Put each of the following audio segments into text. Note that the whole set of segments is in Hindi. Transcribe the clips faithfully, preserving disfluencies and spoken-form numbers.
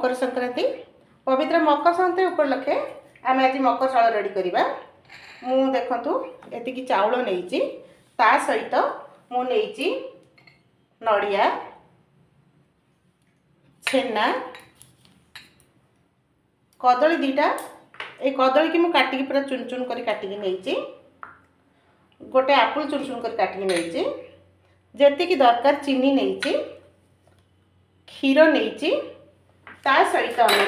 मकर संक्रांति पवित्र मकर संक्रांति उपलक्षे आम आज मकर चाउल रेडी करवा। मु देखंतु एतिकी चाउल नहीं ता सहित मु नहीं नड़िया छेना कदली दीटा ए कदली की मु काटिकी पूरा चुन चुन कर काटिकी नहीं गोटे आपुल चुन चुन कर काटिकी नहीं जेतिकी दरकार चीनी नहीं क्षीर नहीं ता सहित आमर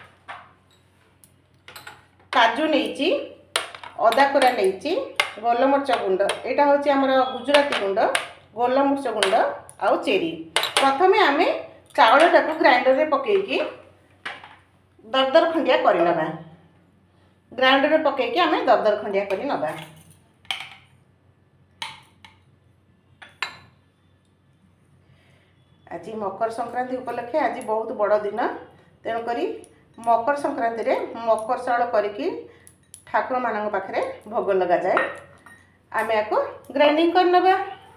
काजू नहीं अदा कोरा नहीं गोलमरीच गुंड यहाँ हूँ आमर गुजराती गुंड गोलमरीच गुंड आउ चेरी। प्रथमे आम चाउलटा को ग्राइंडर रे पकईकी दरदर खंडिया करनबा ग्राइंडर रे पकईकी आम दरदर खंडिया कर नबा। आज मकर संक्रांति उपलक्षे आज बहुत बड़ दिन तेणुक मकर संक्रांति रे मकर चाउल करिकी ठाकुर मान पाखे भोग लगा जाए। आम या ग्राइंडिंग कर नबा।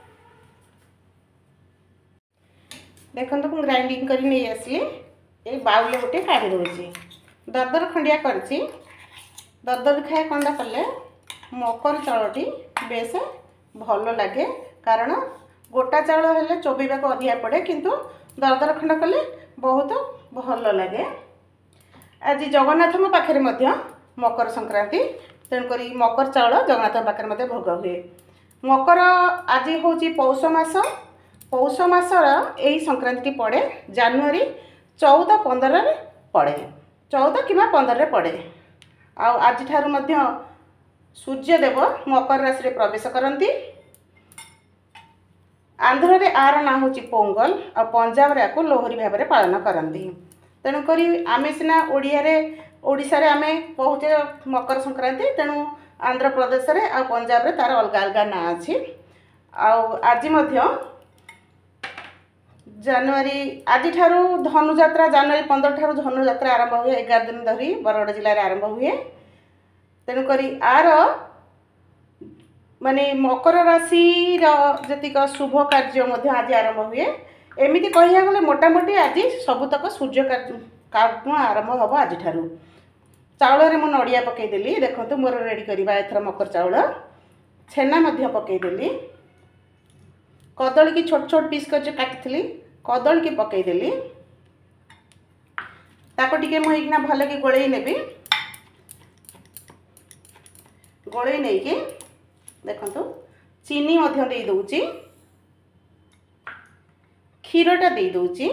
देखो तो ग्राइंडिंग कर नहीं आसली ये बाउल गोटे काढ़ी दूसरी दरदर खंडिया करची दरदर खाए कंडा कले मकर चाउलटी बेस भल लगे कारण गोटा चाउल हेले चोबेबा को अधिया पड़े किंतु दरदर खंड कले बहुत भल लगे। आज जगन्नाथ पाखे मकर संक्रांति तेणुक मकर चाउल जगन्नाथ पाखे भोग हुए। मकर आज हूँ पौष मास पौष मासर यही संक्रांति पड़े जानुरी चौदह पंद्रह पड़े चौदह कि पंद्रह पड़े। आज सूर्यदेव मकर राशि प्रवेश करती। आंध्र रे आर ना हूँ पोंगल और पंजाब रे आपको लोहरी भाव में पालन करती। तेणुक आम सीना ओडिशा रे आमे कहूचे मकर संक्रांति तेणु आंध्र प्रदेश रे आ पंजाब रे तार अलग अलग ना अच्छी। आज जानुरी आज ठारू धनुजात्रा जानुरी पंद्रह ठारू धनुजात्रा आरंभ हुए एगार दिन धरी बरगड़ जिले में आरंभ हुए। तेणुक आर माने मकर राशि जतिक शुभ कार्य आज आरंभ हुए। एमती कह गले मोटामोटी आज सबुतक सूर्य कार्य आरंभ हम आज ठारू। चाउल रे मु नड़िया पकईदेली देखो मोर रेडी करवा एथर मकर चाउल छेना पकईदेली कदली की छोट छोट पीस कर काटी कदली की पकईदेली ताको टिके मुझे भल कि गोलई नेबी गोलई नहीं कि देखो चीनी दे दूची क्षीरटा दे दूची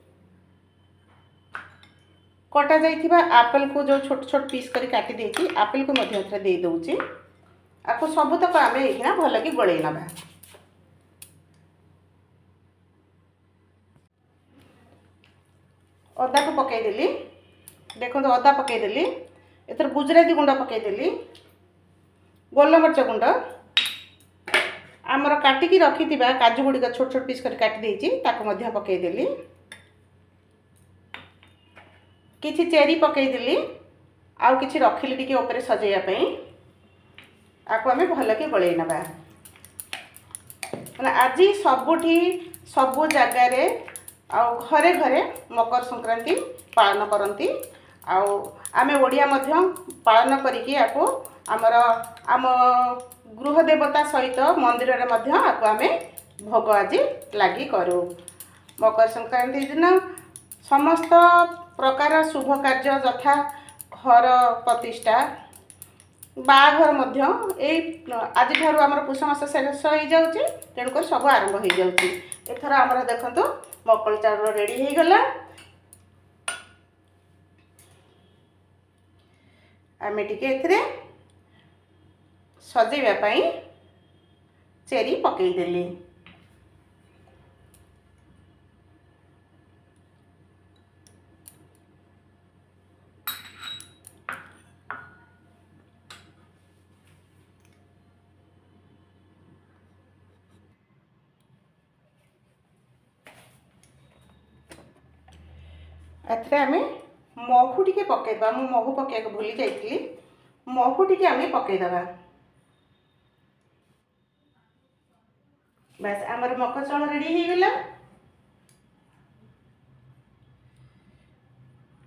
कटा जाइथिबा आपेल को जो छोट छोट पीस करी काटी देछि आपेल को मध्य दे दूची आपको सबुतक आम ये भल कि गोलई नबा। अदा को पकईदेली देखो अदा पकईदेली एथर गुजराती गुंड पकईदेली गोलमरीच गुंड आमर काटिकी रखी काजू गुड़िक छोट छोट पीस कर काटी देछि ताको मध्य पकईदेली किछि चेरी पकईदेली आउ किछि रखिली टिके ऊपर सजेया पई आको आमे भल कि गोलई नबा। माने आज सबुठी सबु जगार आउ घरे घरे मकर संक्रांति पालन करती। आमे ओडिया मध्य पालन करिकी आको आमर आम गृह देवता सहित मंदिर रे मध्य आको आमे भोग आज लगी करूँ। मकर संक्रांति दिन समस्त प्रकार शुभ कार्य यथा घर प्रतिष्ठा बाघर मध्य आज ठारू आमर पुष मास शेष हो जाऊँगी तेणुक सब आरंभ हो जाऊँगी। एथर आमर देखो मकर चाउल रेडी हो गला। आम टे सजेवाई चेरी पकईदेली एथरे आमे महू टिके पकईदा मु महू पकईक भूली जाइली महू टिके आमे पकईदबा। बस आमर मकर चाउल रेडी हो गला।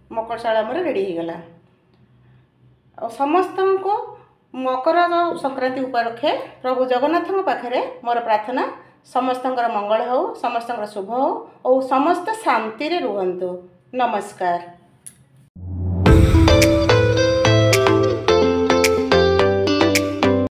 मकर चाउल आमर रेडी हो गला। और समस्त को मकर संक्रांति उपलक्षे प्रभु जगन्नाथ पाखे मोर प्रार्थना समस्त मंगल हो, समस्त शुभ हो और समस्त शांति रे रुहंतु। नमस्कार।